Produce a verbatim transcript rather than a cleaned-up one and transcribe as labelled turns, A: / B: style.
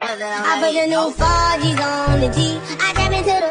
A: I put the new four G's on the G. I tap into the